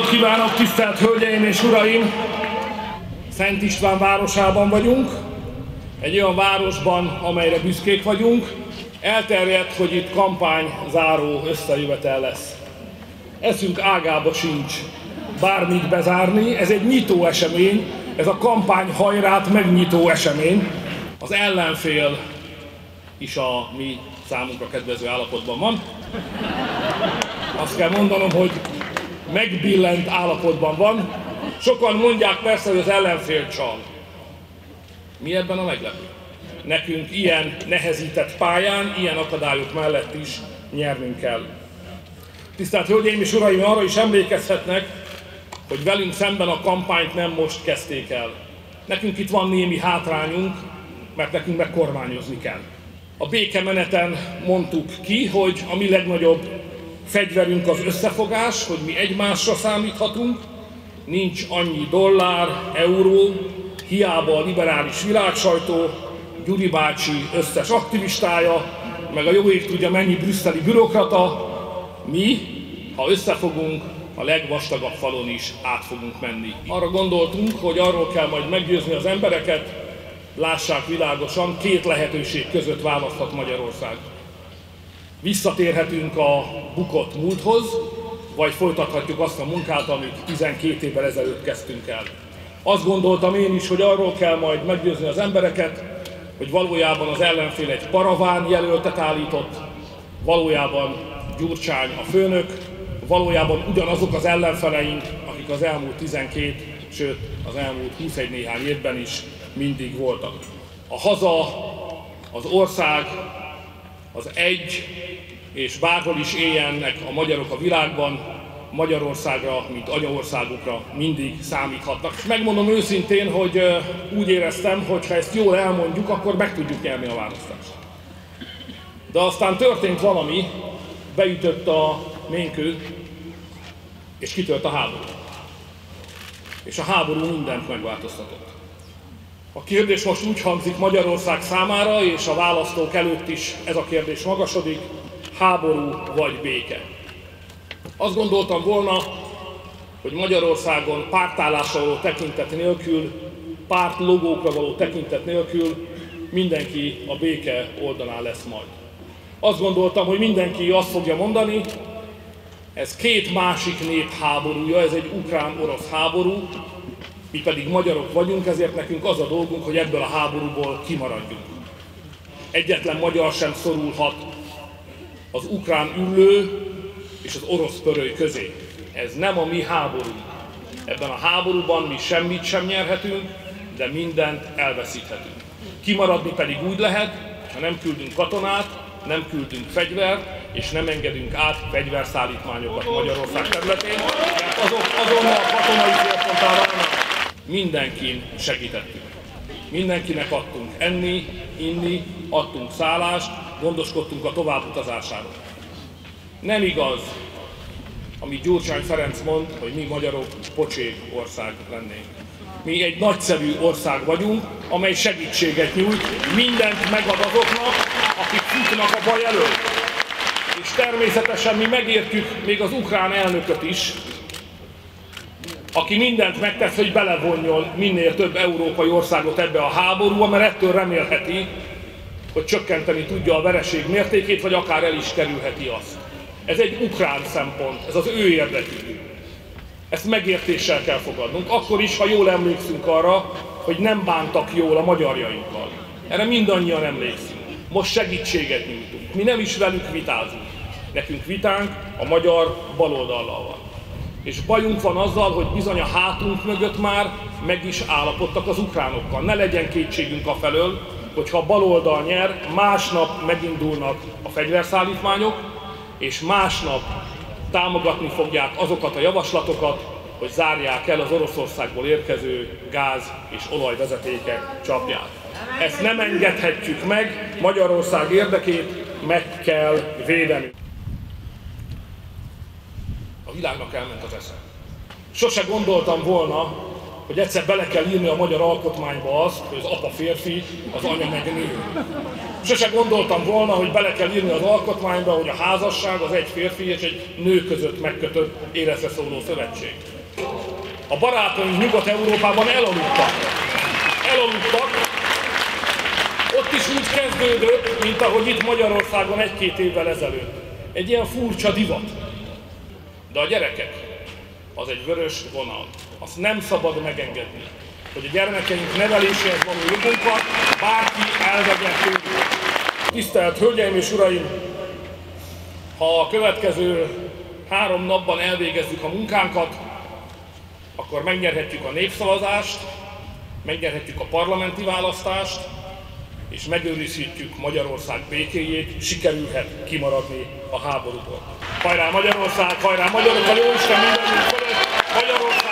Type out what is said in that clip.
napot kívánok, tisztelt Hölgyeim és Uraim! Szent István városában vagyunk, egy olyan városban, amelyre büszkék vagyunk. Elterjedt, hogy itt kampányzáró összejövetel lesz. Eszünk ágába sincs bármit bezárni, ez egy nyitó esemény, ez a kampány hajrát megnyitó esemény. Az ellenfél is a mi számunkra kedvező állapotban van. Azt kell mondanom, hogy megbillent állapotban van. Sokan mondják persze, hogy az ellenfél csal. Mi ebben a meglepő? Nekünk ilyen nehezített pályán, ilyen akadályok mellett is nyernünk kell. Tisztelt Hölgyeim és Uraim, arra is emlékezhetnek, hogy velünk szemben a kampányt nem most kezdték el. Nekünk itt van némi hátrányunk, mert nekünk meg kormányozni kell. A békemeneten mondtuk ki, hogy a mi legnagyobb fegyverünk az összefogás, hogy mi egymásra számíthatunk, nincs annyi dollár, euró, hiába a liberális világsajtó, Gyuri bácsi összes aktivistája, meg a jó ég tudja mennyi brüsszeli bürokrata, mi, ha összefogunk, a legvastagabb falon is át fogunk menni. Arra gondoltunk, hogy arról kell majd meggyőzni az embereket, lássák világosan, két lehetőség között választhat Magyarország. Visszatérhetünk a bukott múlthoz, vagy folytathatjuk azt a munkát, amit 12 évvel ezelőtt kezdtünk el. Azt gondoltam én is, hogy arról kell majd meggyőzni az embereket, hogy valójában az ellenfél egy paraván jelöltet állított, valójában Gyurcsány a főnök, valójában ugyanazok az ellenfeleink, akik az elmúlt 12, sőt az elmúlt 21 néhány évben is mindig voltak. A haza, az ország, az egy, és bárhol is éljenek a magyarok a világban, Magyarországra, mint anyaországukra mindig számíthatnak. És megmondom őszintén, hogy úgy éreztem, hogy ha ezt jól elmondjuk, akkor meg tudjuk nyerni a választást. De aztán történt valami, beütött a ménkő, és kitört a háború. És a háború mindent megváltoztatott. A kérdés most úgy hangzik Magyarország számára, és a választók előtt is ez a kérdés magasodik: háború vagy béke? Azt gondoltam volna, hogy Magyarországon pártállásra való tekintet nélkül, párt logókra való tekintet nélkül mindenki a béke oldalán lesz majd. Azt gondoltam, hogy mindenki azt fogja mondani, ez két másik nép háborúja, ez egy ukrán-orosz háború, mi pedig magyarok vagyunk, ezért nekünk az a dolgunk, hogy ebből a háborúból kimaradjunk. Egyetlen magyar sem szorulhat az ukrán üllő és az orosz pöröly közé. Ez nem a mi háborúnk. Ebben a háborúban mi semmit sem nyerhetünk, de mindent elveszíthetünk. Kimaradni pedig úgy lehet, ha nem küldünk katonát, nem küldünk fegyvert, és nem engedünk át fegyverszállítmányokat Magyarország területén, mert azonnal a katonai célponttá válnak. Mindenkin segítettünk. Mindenkinek adtunk enni, inni, adtunk szállást, gondoskodtunk a továbbutazásáról. Nem igaz, amit Gyurcsány Ferenc mond, hogy mi magyarok pocsék ország lennénk. Mi egy nagyszerű ország vagyunk, amely segítséget nyújt, mindent megad azoknak, akik futnak a baj elől. És természetesen mi megértjük még az ukrán elnököt is, aki mindent megtesz, hogy belevonjon minél több európai országot ebbe a háborúba, mert ettől remélheti, hogy csökkenteni tudja a vereség mértékét, vagy akár el is kerülheti azt. Ez egy ukrán szempont, ez az ő érdekük. Ezt megértéssel kell fogadnunk, akkor is, ha jól emlékszünk arra, hogy nem bántak jól a magyarjainkkal. Erre mindannyian emlékszünk. Most segítséget nyújtunk. Mi nem is velük vitázunk. Nekünk vitánk a magyar baloldallal van. És bajunk van azzal, hogy bizony a hátunk mögött már meg is állapodtak az ukránokkal. Ne legyen kétségünk afelől, hogy ha a baloldal nyer, másnap megindulnak a fegyverszállítmányok, és másnap támogatni fogják azokat a javaslatokat, hogy zárják el az Oroszországból érkező gáz- és olajvezetékek csapját. Ezt nem engedhetjük meg, Magyarország érdekét meg kell védeni. A világnak elment az esze. Sose gondoltam volna, hogy egyszer bele kell írni a magyar alkotmányba azt, hogy az apa férfi, az anya meg nő. Sose gondoltam volna, hogy bele kell írni az alkotmányba, hogy a házasság az egy férfi és egy nő között megkötött életre szóló szövetség. A barátaink Nyugat-Európában elaludtak. Ott is úgy kezdődött, mint ahogy itt Magyarországon 1-2 évvel ezelőtt. Egy ilyen furcsa divat. De a gyerekek, az egy vörös vonal. Azt nem szabad megengedni, hogy a gyermekeink neveléséhez való jogunkat bárki elvegye tőlük. Tisztelt Hölgyeim és Uraim! Ha a következő 3 napban elvégezzük a munkánkat, akkor megnyerhetjük a népszavazást, megnyerhetjük a parlamenti választást, és megőrizhetjük Magyarország békéjét, sikerülhet kimaradni a háborúból. Hajrá Magyarország, hajrá Magyarország, a Jóisten mindenünk fölött, Magyarország!